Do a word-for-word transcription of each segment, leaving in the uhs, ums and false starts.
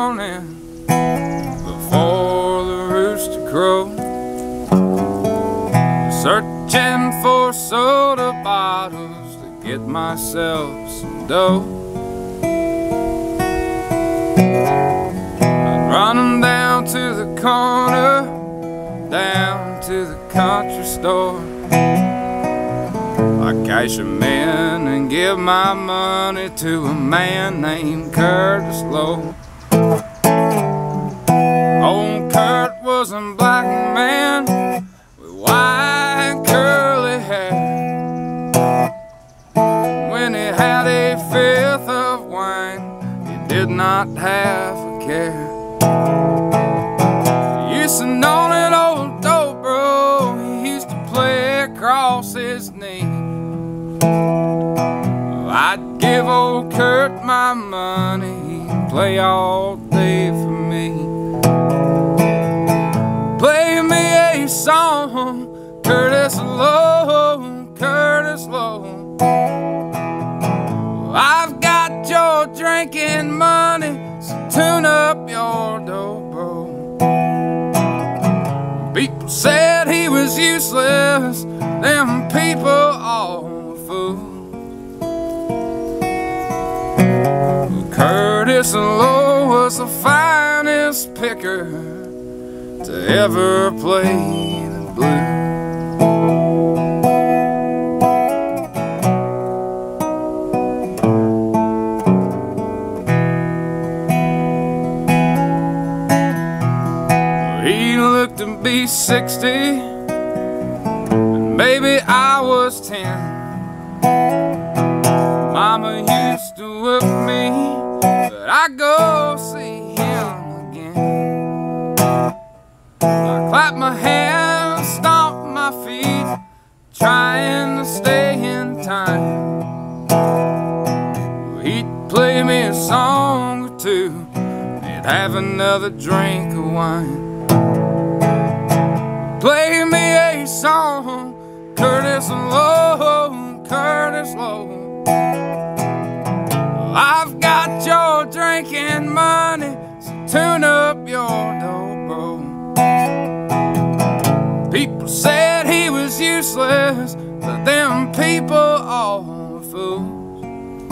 morning before the rooster crows, searching for soda bottles to get myself some dough. I'd run 'em down to the corner, down to the country store. I cash 'em in and give my money to a man named Curtis Lowe. Old Kurt was a black man with white curly hair. When he had a fifth of wine, he did not have a care. He used to know an old dobro, he used to play across his knee. I'd give old Kurt my money, he'd play all day for me. Play me a song, Curtis Lowe, Curtis Lowe. I've got your drinking money, so tune up your dobro. People said he was useless, them people all were fools. Curtis Lowe was the finest picker to ever play the blues. He looked to be sixty, and maybe I was ten. Mama used to whip me, but I go see him again. I clap my hands, stomp my feet, trying to stay in time. He'd play me a song or two, he'd have another drink of wine. Play me a song, Curtis Lowe, Curtis Lowe. I've got your drinking money, so tune up your dobro. People said he was useless, but them people all were fools.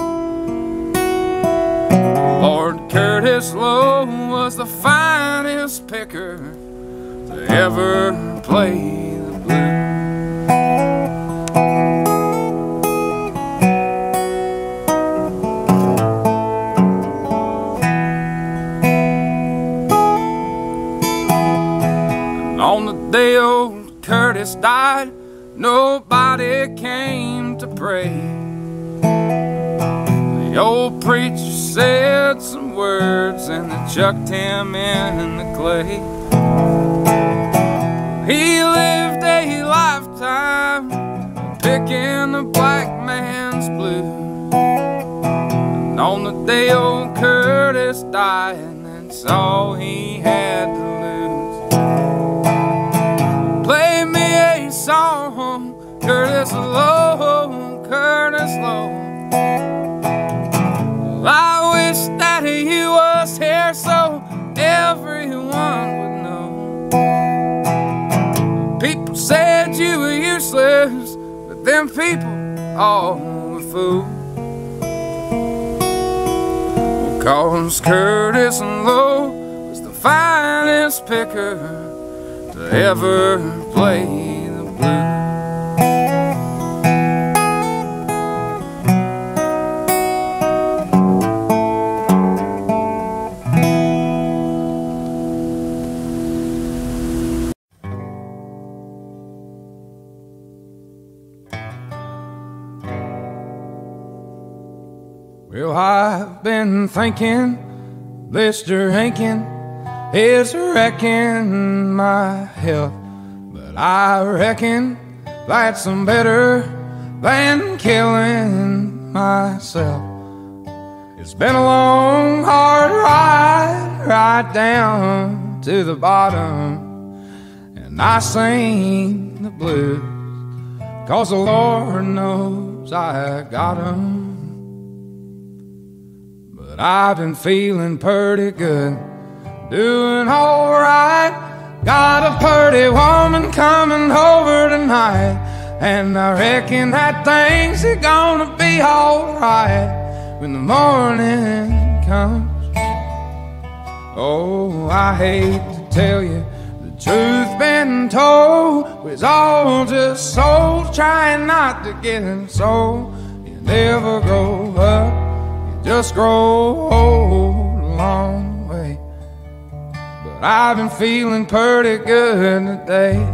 Lord Curtis Lowe was the finest picker to ever play the blues. On the day old Curtis died, nobody came to pray. The old preacher said some words and they chucked him in the clay. He lived a lifetime picking the black man's blues. And on the day old Curtis died, that's all he had to lose. Play me a song, Curtis Lowe, Curtis Lowe. Well, I wish that you was here so everyone would know. People said you were useless, but them people all were fools. Well, 'cause Curtis Lowe was the finest picker to ever play the blues. Well, I've been thinking Blister Hankin is wrecking my health, but I reckon that's better than killing myself. It's been a long, hard ride, right down to the bottom, and I sing the blues, 'cause the Lord knows I got 'em. but I've been feeling pretty good, doing alright. Got a pretty woman coming over tonight, and I reckon that things are gonna be alright when the morning comes. Oh, I hate to tell you, the truth been told, we're all just souls trying not to get sold. You never grow up, you just grow old along the way. But I've been feeling pretty good today.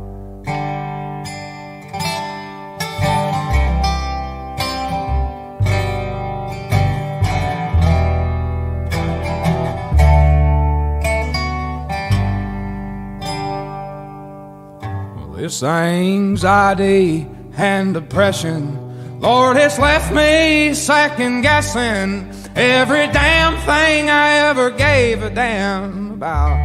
This anxiety and depression, Lord, it's left me second guessing every damn thing I ever gave a damn about.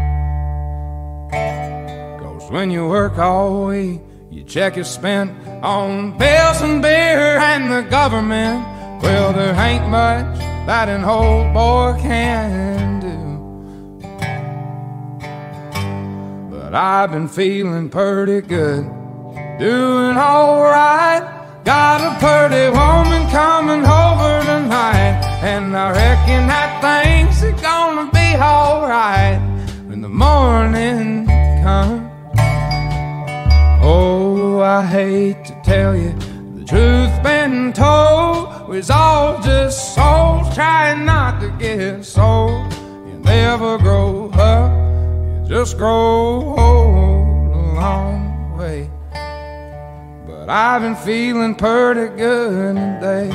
'Cause when you work all week, your check is spent on bills and beer and the government. Well, there ain't much that an old boy can do. But I've been feeling pretty good, doing alright. Got a pretty woman coming over tonight, and I reckon that things are gonna be alright when the morning comes. Oh, I hate to tell you, the truth been told, we're all just souls trying not to get sold. You never grow up, just grow old along the way. But I've been feeling pretty good today.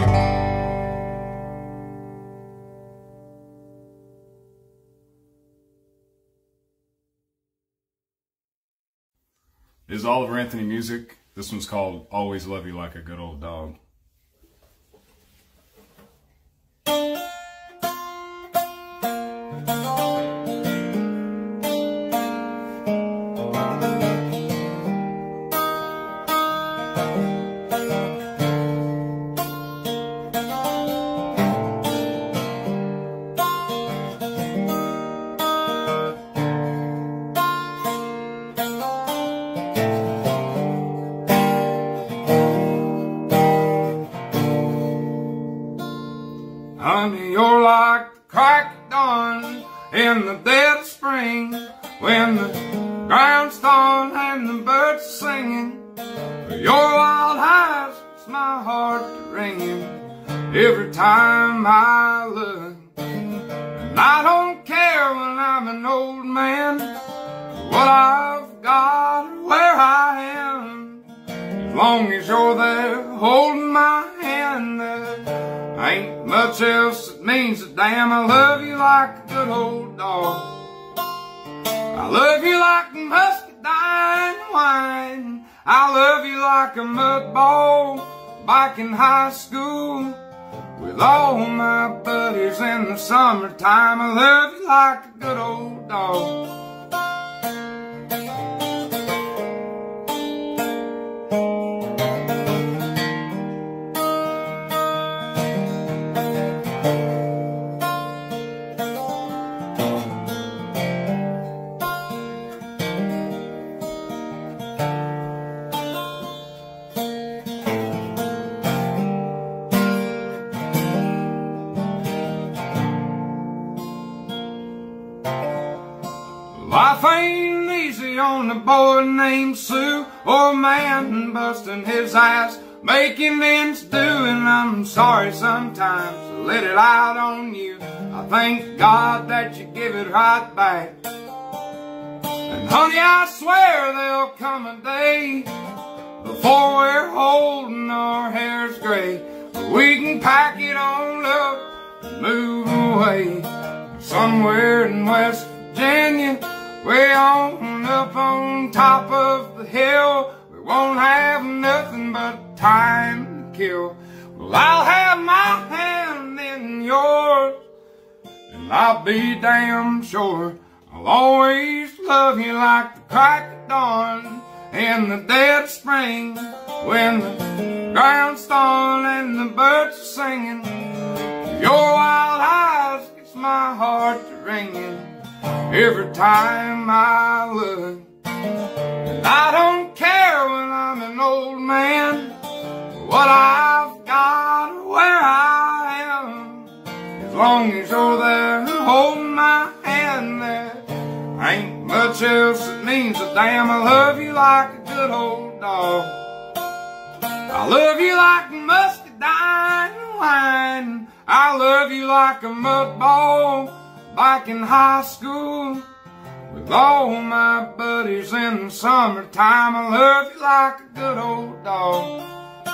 This is Oliver Anthony music. This one's called Always Love You Like a Good Old Dog. Honey, you're like the crack of dawn in the dead of spring, when the ground's thawing and the birds are singing. Your wild eyes, it's my heart ringing every time I look. And I don't care when I'm an old man what I've got or where I am, as long as you're there holding my hand. There ain't much else that means a damn. I love you like a good old dog. I love you like muscadine wine. I love you like a mud ball back in high school with all my buddies in the summertime. I love you like a good old dog. Life ain't easy on a boy named Sue, or a man busting his ass, making ends do, and I'm sorry sometimes to let it out on you. I thank God that you give it right back. And honey, I swear there'll come a day before we're old and our hair's gray, we can pack it on up and move away somewhere in West Virginia, way on up on top of the hill. We won't have nothing but time to kill. Well, I'll have my hand in yours, and I'll be damn sure I'll always love you like the crack of dawn in the dead of spring, when the ground's thawing and the birds are singing. Your wild eyes gets my heart to ringing every time I look. And I don't care when I'm an old man what I've got or where I am, as long as you're there holding my hand. There ain't much else that means a damn. I love you like a good old dog. I love you like muscadine wine. I love you like a mud ball back in high school with all my buddies in the summertime. I love you like a good old dog.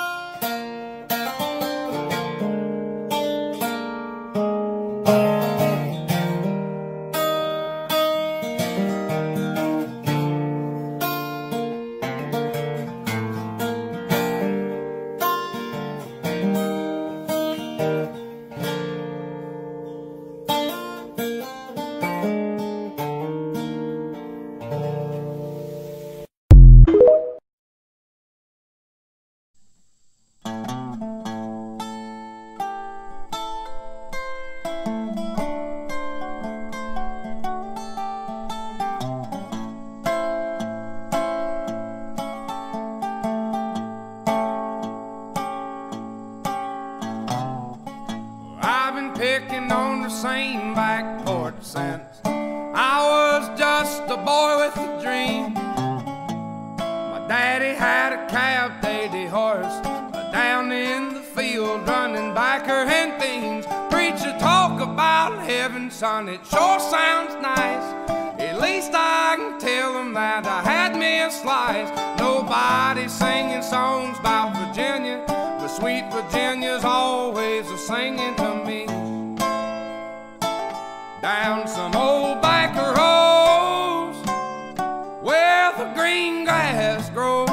Picking on the same back porch since I was just a boy with a dream. My daddy had a cab-daily horse down in the field running backer and things. Preacher talk about heaven, son, it sure sounds nice. At least I can tell them that I had me a slice. Nobody's singing songs about Virginia, but sweet Virginia's always a singing to me. Down some old backer roads where the green grass grows,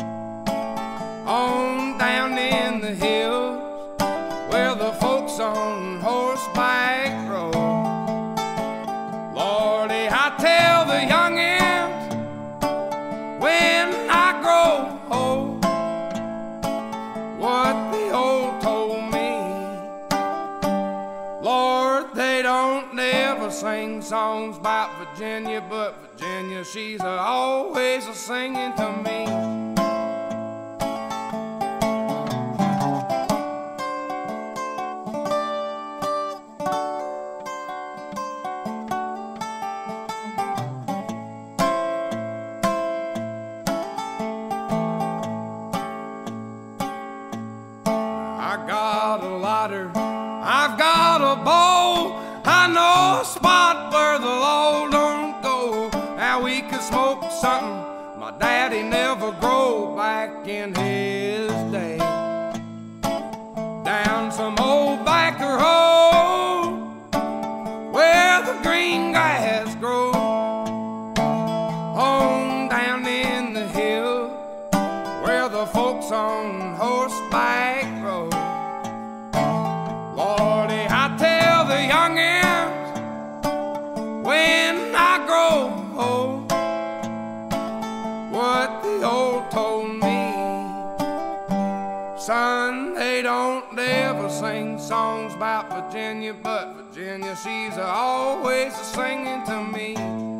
on down in the hills where the folks on horseback rode. Lordy, I tell the youngins when I grow old what the old told me. Lord, they don't never sing songs about Virginia, but Virginia, she's a always a singing to me. I got a lighter, I've got a bowl, I know a spot where the law don't go. Now we could smoke something my daddy never grew back in his day. Down some old backer road where the green grass grows, on down in the hill where the folks on horseback rode. Lordy, I tell the youngins when I grow old what the old told me. Son, they don't ever sing songs about Virginia, but Virginia, she's always a singing to me.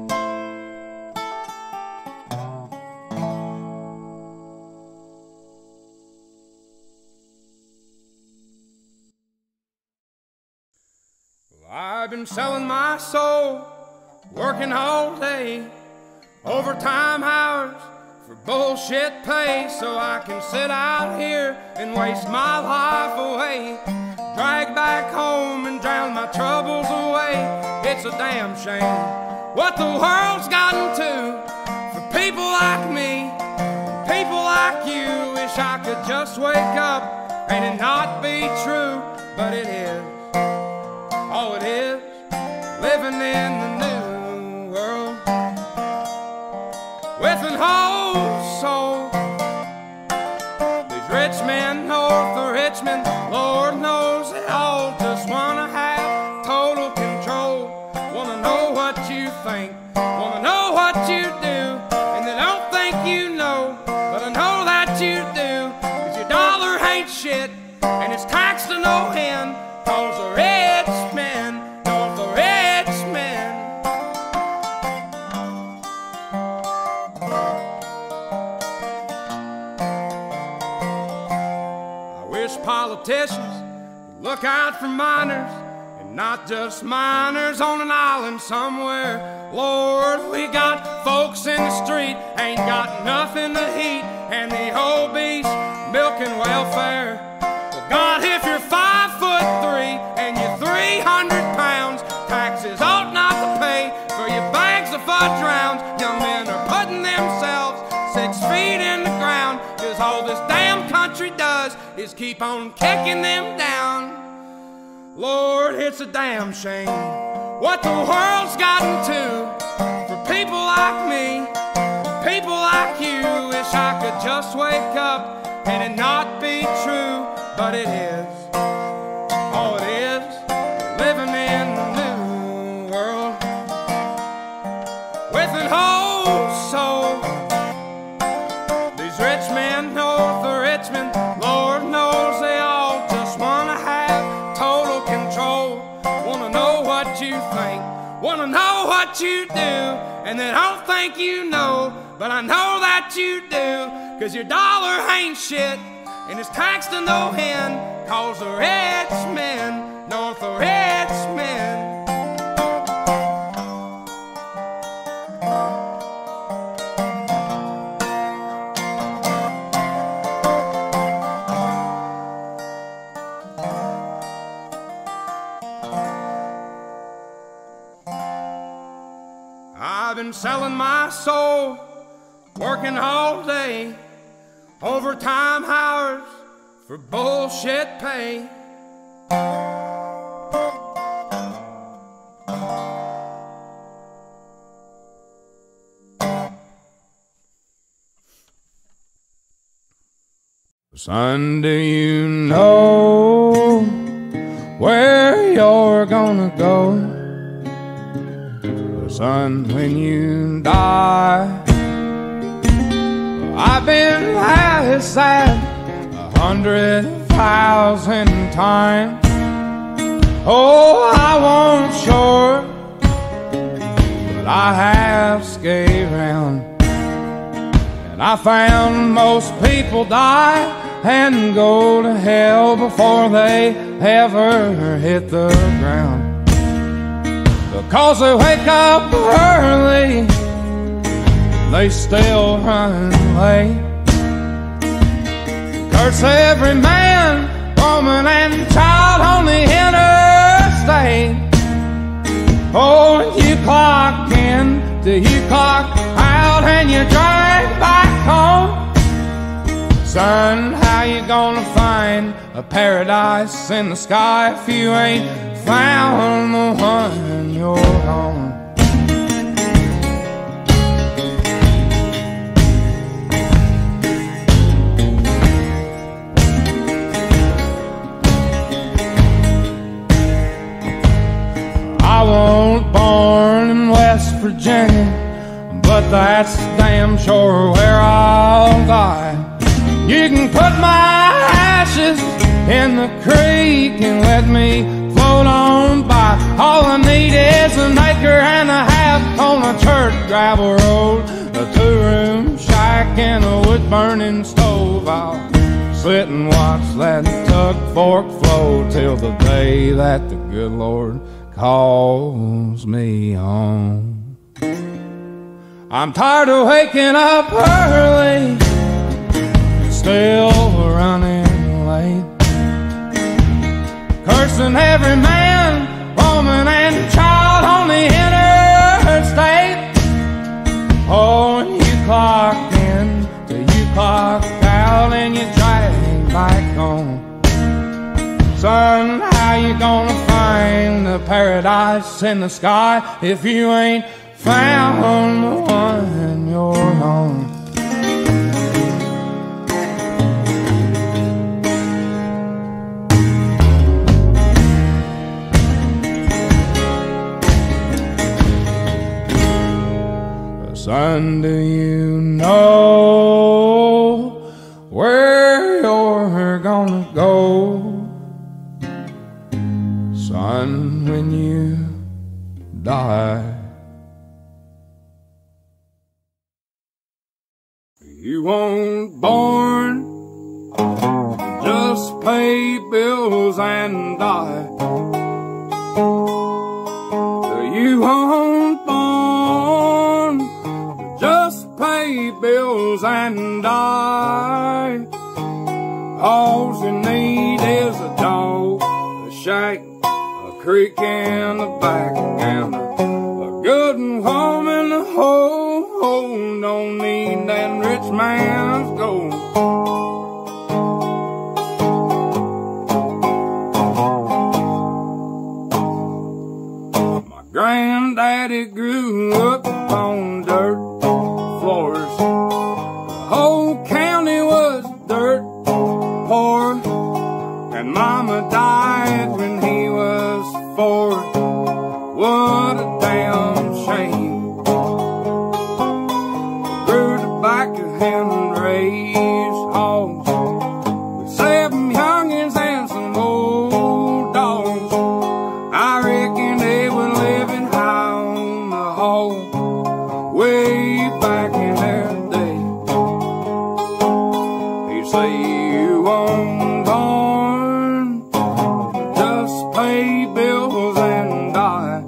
I've been selling my soul, working all day, overtime hours for bullshit pay, so I can sit out here and waste my life away, drag back home and drown my troubles away. It's a damn shame what the world's gotten to for people like me, people like you. Wish I could just wake up and it not be true, but it is. Oh, it is living in the new world with an whole soul. These rich men north of Richmond, Lord knows they all just wanna have total control. Wanna know what you think, wanna know what you do, and they don't think you know, but I know that you do. Cause your dollar ain't shit, and it's taxed to no end, cause there is politicians look out for miners, and not just miners on an island somewhere. Lord, we got folks in the street, ain't got nothing to eat, and the obese milking welfare. Well, God, if you're five foot three and you're three hundred pounds, taxes ought not to pay for your bags of fudge rounds. Young men are putting themselves six feet in the ground, cause all this damn country does is keep on kicking them down. Lord, it's a damn shame what the world's gotten to for people like me, people like you. Wish I could just wake up and it not be true, but it is. Oh, it is living in the new world with an whole soul. These rich men know the rich men, Lord knows they all just wanna have total control. Wanna know what you think, wanna know what you do, and they don't think you know, but I know that you do. Cause your dollar ain't shit, and it's taxed to no end, cause the rich men know the rich men. I've been selling my soul, working all day, overtime hours for bullshit pay. Son, do you know where you're gonna go? Son, when you die, I've been that sad a hundred thousand times. Oh, I won't sure, but I have skated around, and I found most people die and go to hell before they ever hit the ground. Because they wake up early, they still run late. Curse every man, woman, and child on the interstate. Oh, and you clock in till you clock out, and you drive back home. Son, how you gonna find a paradise in the sky if you ain't found the one you're on? I wasn't born in West Virginia, but that's damn sure where I'll die. You can put my ashes in the creek and let me float on by. All I need is an acre and a half on a church gravel road, a two-room shack and a wood-burning stove. I'll sit and watch that Tuck Fork flow till the day that the good Lord calls me home. I'm tired of waking up early, still running late, cursing every man, woman, and child on the interstate. Oh, and you clock in till you clock out, and you drag back home. Son, how you gonna find the paradise in the sky if you ain't found the one you're on? Son, do you know where you're gonna go? Son, when you die. You weren't born just pay pay bills and die. You weren't born to just pay bills and die. All you need is a dog, a shack, a creek in the back, and a, a good woman to hold. Don't need that rich man's gold. My granddaddy grew up on dirt floors. The whole county was dirt poor, and Mama died when he was four. What a damn shame. Grew tobacco and raised hogs with seven youngins and some old dogs. I reckon they were living high on the hog way back in their day. You say you weren't born to just pay bills and die.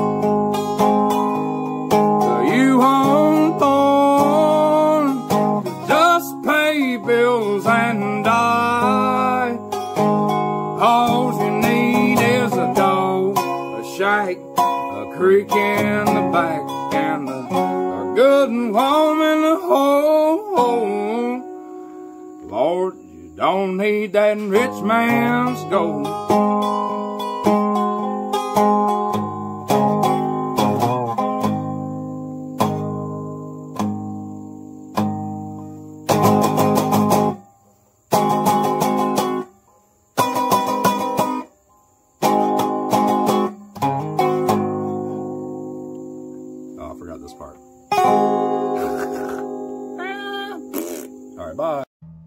You weren't born to just pay bills and die. All you need is a dog, a shack, a creek in the back, and a, a good woman to hold. Lord, you don't need that rich man's gold. This part. All right, bye.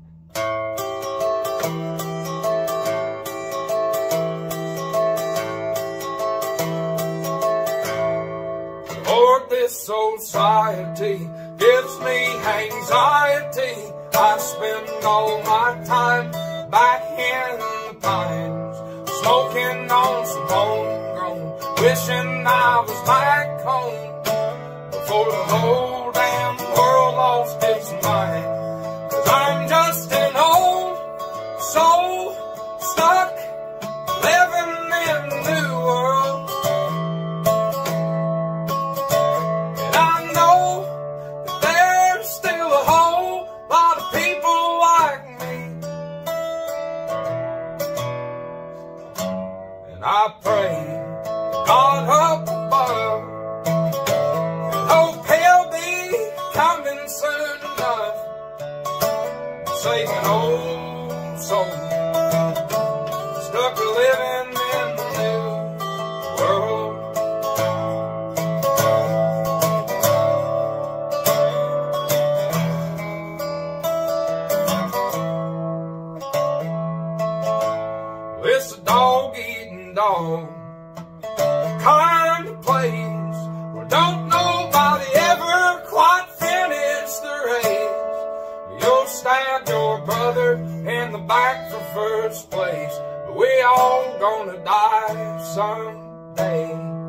Lord, this society gives me anxiety. I spend all my time back in the pines, smoking on some homegrown, wishing I was back home before the whole damn world lost its mind. 'Cause I'm just an old soul stuck living in the new world. And I know that there's still a whole lot of people like me. And I pray God up above, hope he'll be coming soon enough, save an old soul stuck living in the new world. It's a dog-eating dog kind of place where don't nobody ever quite finish the race. You'll stab your brother in the back for first place, but we all gonna die someday.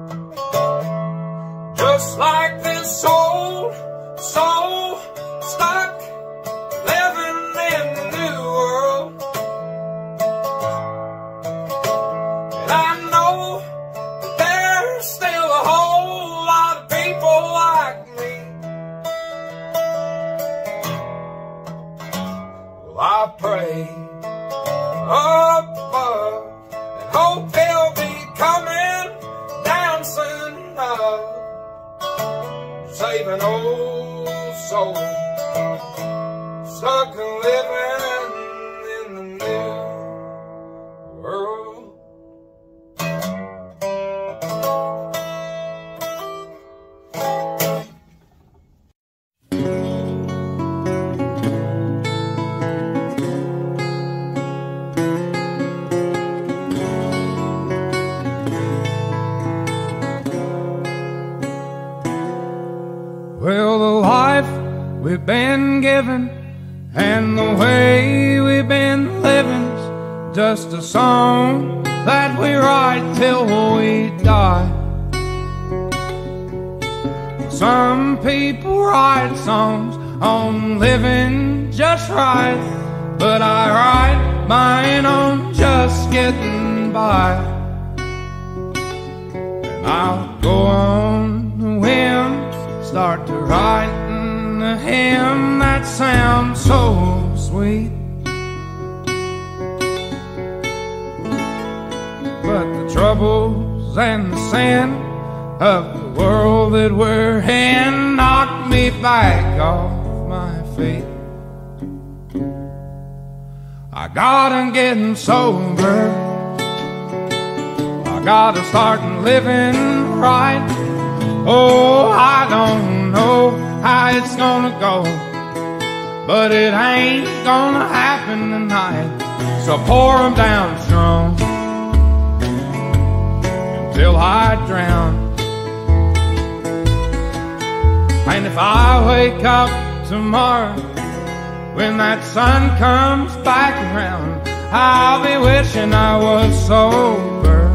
Just like this old soul stuck living in the new world. And I know there's still a whole lot of people like me. Well, I pray up above and hope they'll be coming down soon enough, save an old soul stuck living in the new world. Well, the life we've been given and the way we've been living's just a song that we write till we die. Some people write songs on living just right, but I write mine on just getting by. And I'll go on the whim, start to writing a hymn that sounds so sweet. But the troubles and the sin of the world that we're in knocked me back off my feet. I gotta get sober, I gotta start living right. Oh, I don't know how it's gonna go, but it ain't gonna happen tonight. So pour 'em down strong till I drown. And if I wake up tomorrow when that sun comes back around, I'll be wishing I was sober.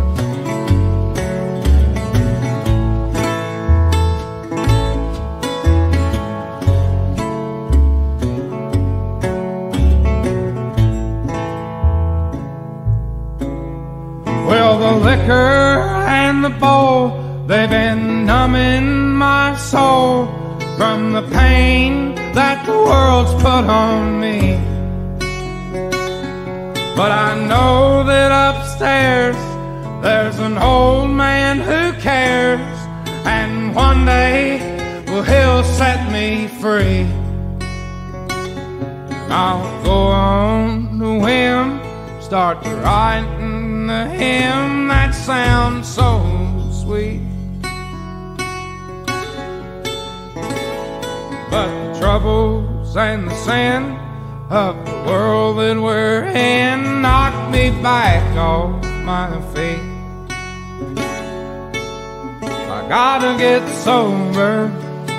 Well, the liquor and the bowl, they've been numbing my soul from the pain that the world's put on me. But I know that upstairs there's an old man who cares, and one day, well, he'll set me free. And I'll go on the whim, start to writing a hymn that sounds so sweet. But the troubles and the sin of the world that we're in knocked me back off my feet. I gotta get sober,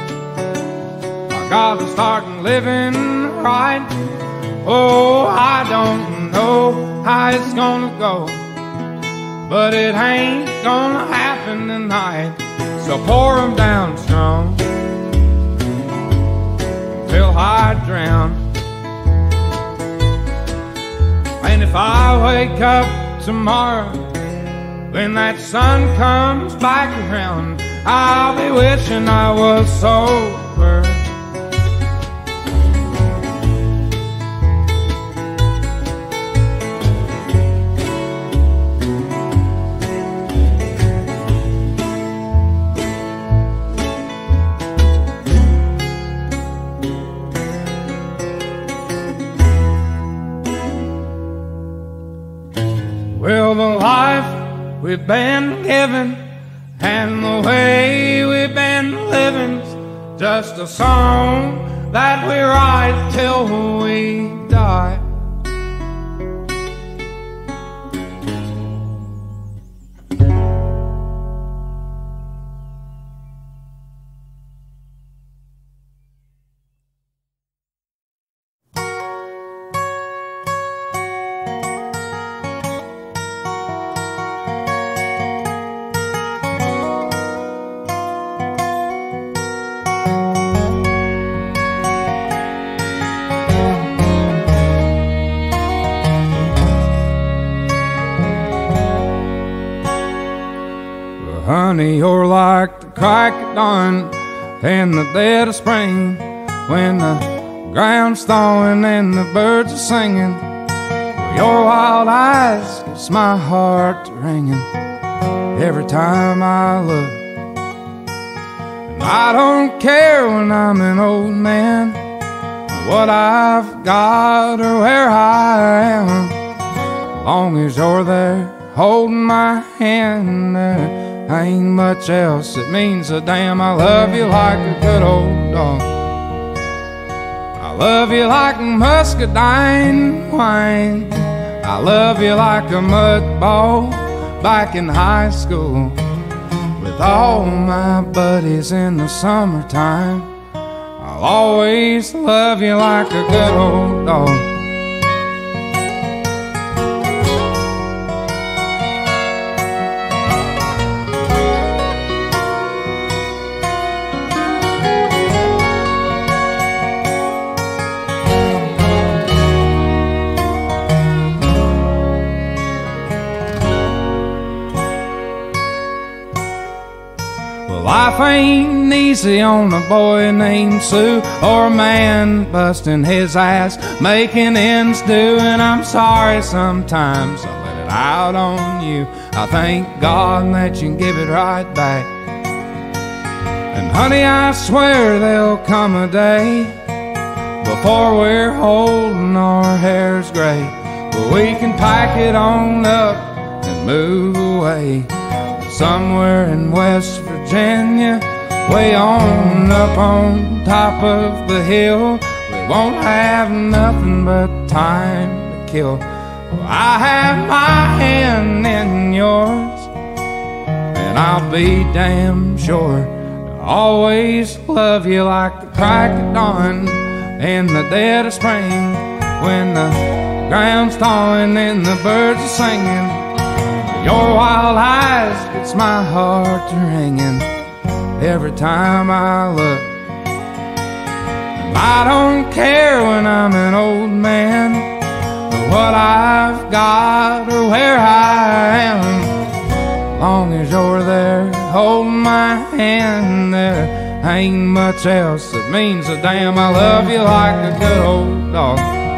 I gotta start living right. Oh, I don't know how it's gonna go, but it ain't gonna happen tonight. So pour 'em down strong till I drown. And if I wake up tomorrow when that sun comes back around, I'll be wishing I was sober. Well, the life we've been given and the way we've been living's just a song that we write till we die. Honey, you're like the crack of dawn in the dead of spring, when the ground's thawing and the birds are singing. Well, your wild eyes gets my heart to ringing every time I look. And I don't care when I'm an old man what I've got or where I am, as long as you're there holding my hand. There ain't much else that means a damn. I love you like a good old dog, I love you like muscadine wine, I love you like a mud ball back in high school with all my buddies in the summertime. I'll always love you like a good old dog. ain't easy on a boy named Sue, or a man busting his ass making ends do. And I'm sorry sometimes I let it out on you. I thank God that you can give it right back. And honey, I swear there'll come a day before we're holding our hairs gray, but we can pack it on up and move away somewhere in West Virginia, way on up on top of the hill. We won't have nothing but time to kill. Well, I have my hand in yours, and I'll be damn sure to always love you like the crack of dawn in the dead of spring, when the ground's thawing and the birds are singing. Your wild eyes gets my heart to ringing every time I look. And I don't care when I'm an old man what I've got or where I am, long as you're there holding my hand. There ain't much else that means a damn. I love you like a good old dog.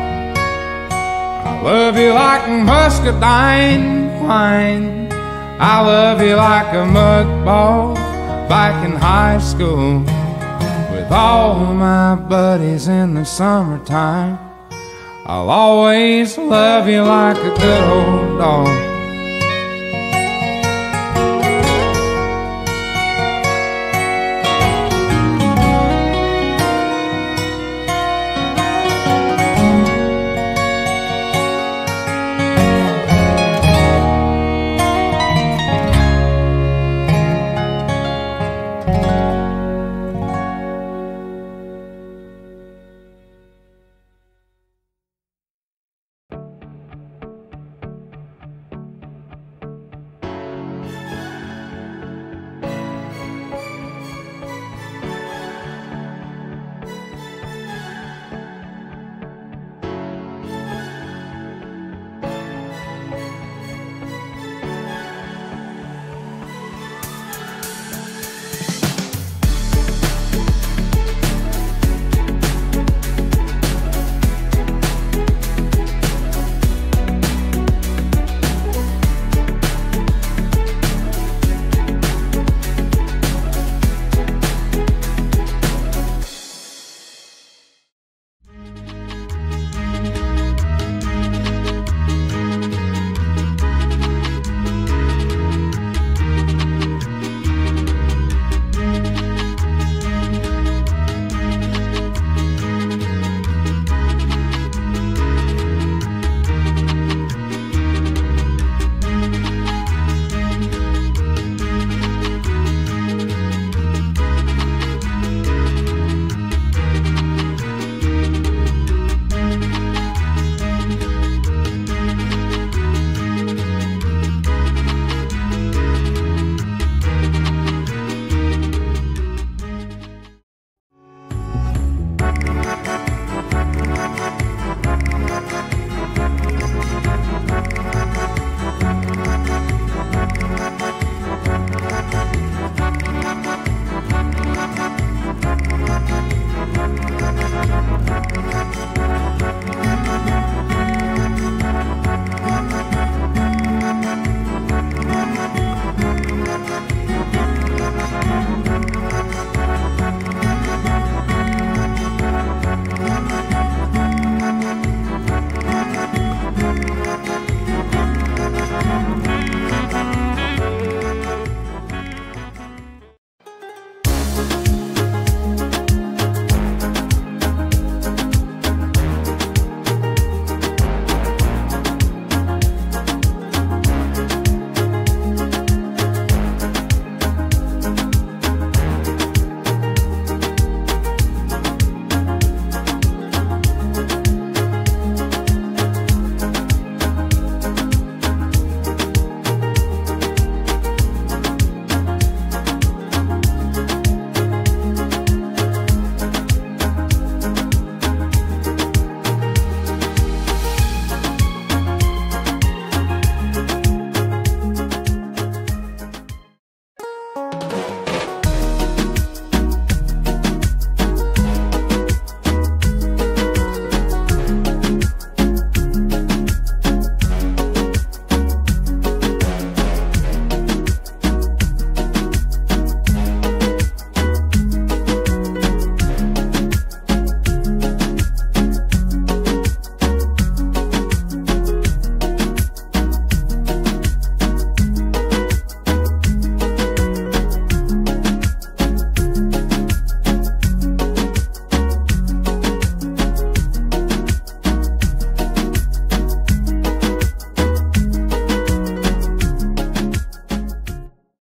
I love you like muscadine wine. I love you like a mud ball back in high school with all my buddies in the summertime. I'll always love you like a good old dog.